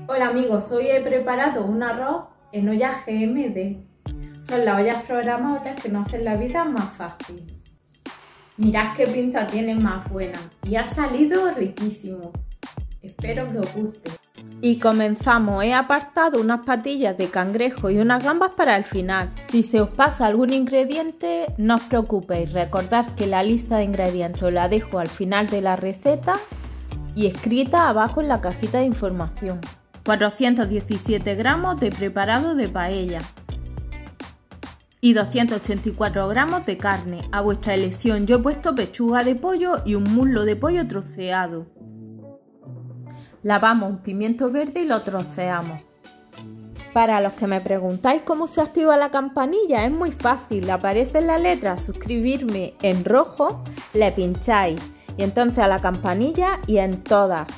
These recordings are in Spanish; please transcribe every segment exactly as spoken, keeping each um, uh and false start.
Hola amigos, hoy he preparado un arroz en olla G M D. Son las ollas programables que nos hacen la vida más fácil. Mirad qué pinta tiene más buena y ha salido riquísimo. Espero que os guste. Y comenzamos. He apartado unas patillas de cangrejo y unas gambas para el final. Si se os pasa algún ingrediente, no os preocupéis. Recordad que la lista de ingredientes la dejo al final de la receta y escrita abajo en la cajita de información. cuatrocientos diecisiete gramos de preparado de paella y doscientos ochenta y cuatro gramos de carne, a vuestra elección. Yo he puesto pechuga de pollo y un muslo de pollo troceado. Lavamos un pimiento verde y lo troceamos. Para los que me preguntáis cómo se activa la campanilla, es muy fácil. Aparece en la letra suscribirme en rojo, le pincháis y entonces a la campanilla y en todas.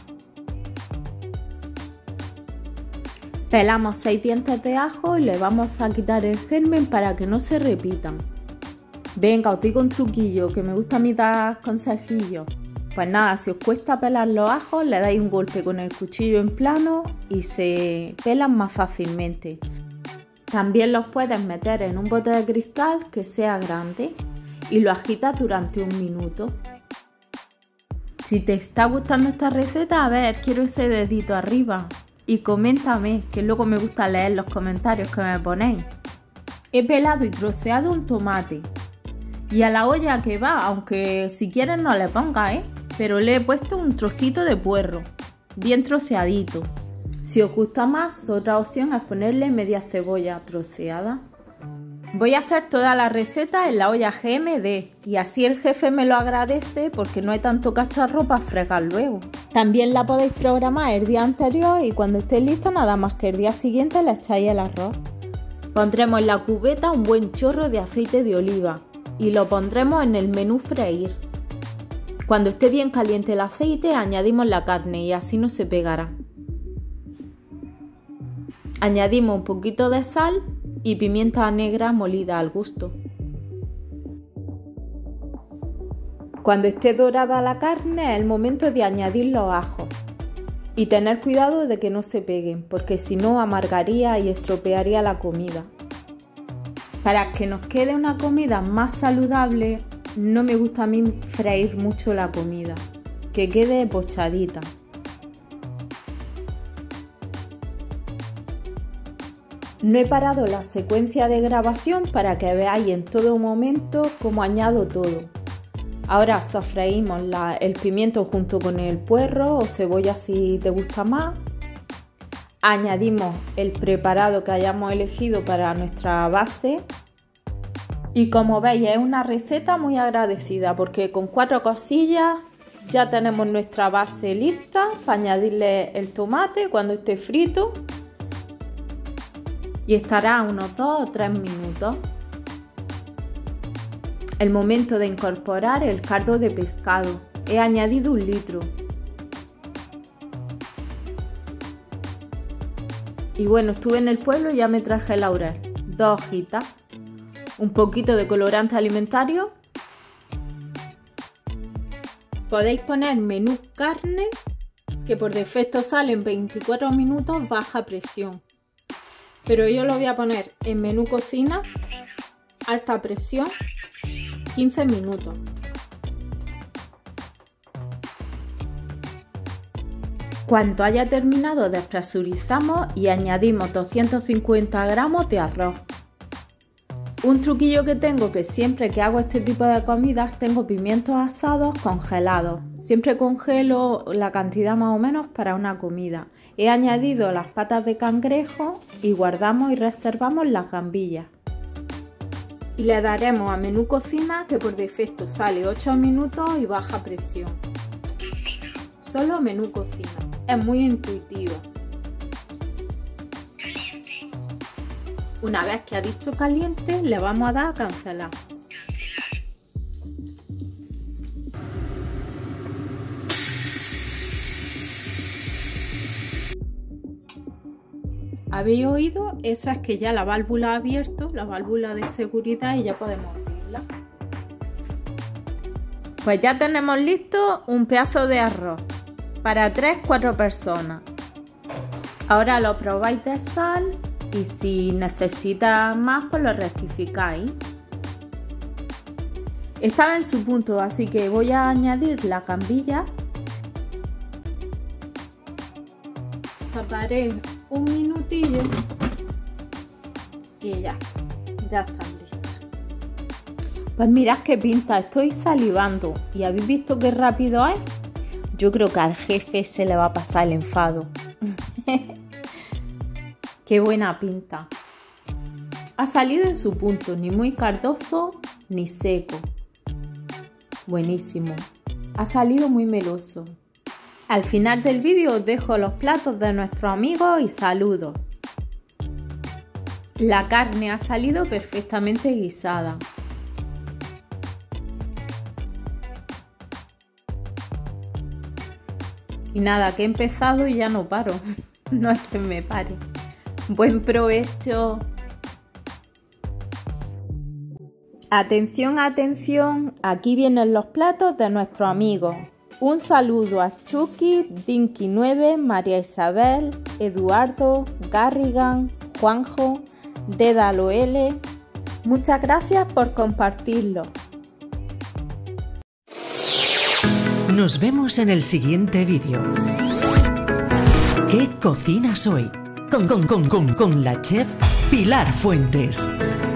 Pelamos seis dientes de ajo y le vamos a quitar el germen para que no se repitan. Venga, os digo un truquillo que me gusta a mí dar consejillos. Pues nada, si os cuesta pelar los ajos, le dais un golpe con el cuchillo en plano y se pelan más fácilmente. También los puedes meter en un bote de cristal que sea grande y lo agitas durante un minuto. Si te está gustando esta receta, a ver, quiero ese dedito arriba. Y coméntame, que luego me gusta leer los comentarios que me ponéis. He pelado y troceado un tomate. Y a la olla que va, aunque si quieres no le pongas, ¿eh? Pero le he puesto un trocito de puerro, bien troceadito. Si os gusta más, otra opción es ponerle media cebolla troceada. Voy a hacer toda la receta en la olla G M D y así el jefe me lo agradece porque no hay tanto cacharro para fregar luego. También la podéis programar el día anterior y cuando esté lista nada más que el día siguiente le echáis el arroz. Pondremos en la cubeta un buen chorro de aceite de oliva y lo pondremos en el menú freír. Cuando esté bien caliente el aceite añadimos la carne y así no se pegará. Añadimos un poquito de sal y pimienta negra molida al gusto. Cuando esté dorada la carne es el momento de añadir los ajos y tener cuidado de que no se peguen porque si no amargaría y estropearía la comida. Para que nos quede una comida más saludable, no me gusta a mí freír mucho la comida, que quede pochadita. No he parado la secuencia de grabación para que veáis en todo momento cómo añado todo. Ahora sofreímos la, el pimiento junto con el puerro o cebolla si te gusta más. Añadimos el preparado que hayamos elegido para nuestra base. Y como veis es una receta muy agradecida porque con cuatro cosillas ya tenemos nuestra base lista para añadirle el tomate cuando esté frito. Y estará unos dos o tres minutos. El momento de incorporar el caldo de pescado. He añadido un litro. Y bueno, estuve en el pueblo y ya me traje el laurel. Dos hojitas. Un poquito de colorante alimentario. Podéis poner menú carne, que por defecto sale en veinticuatro minutos baja presión. Pero yo lo voy a poner en menú cocina, alta presión, quince minutos. Cuando haya terminado despresurizamos y añadimos doscientos cincuenta gramos de arroz. Un truquillo que tengo, que siempre que hago este tipo de comidas tengo pimientos asados congelados. Siempre congelo la cantidad más o menos para una comida. He añadido las patas de cangrejo y guardamos y reservamos las gambillas. Y le daremos a menú cocina, que por defecto sale ocho minutos y baja presión. Solo menú cocina. Es muy intuitivo. Una vez que ha dicho caliente, le vamos a dar a cancelar. ¿Habéis oído? Eso es que ya la válvula ha abierto, la válvula de seguridad, y ya podemos abrirla. Pues ya tenemos listo un pedazo de arroz para tres cuatro personas. Ahora lo probáis de sal y si necesitas más pues lo rectificáis. Estaba en su punto, así que voy a añadir la gambilla. Taparé un minutillo y ya, ya están listas. Pues mirad qué pinta, estoy salivando y ¿habéis visto qué rápido es? Yo creo que al jefe se le va a pasar el enfado. Qué buena pinta. Ha salido en su punto, ni muy cardoso ni seco. Buenísimo. Ha salido muy meloso. Al final del vídeo os dejo los platos de nuestros amigos y saludos. La carne ha salido perfectamente guisada. Y nada, que he empezado y ya no paro. No es que me pare. Buen provecho. Atención, atención, aquí vienen los platos de nuestros amigos. Un saludo a Chucky, Dinky nueve, María Isabel, Eduardo, Garrigan, Juanjo, Dédalo L. Muchas gracias por compartirlo. Nos vemos en el siguiente vídeo. ¿Qué cocinas hoy? Con, con, con, con, con la chef Pilar Fuentes.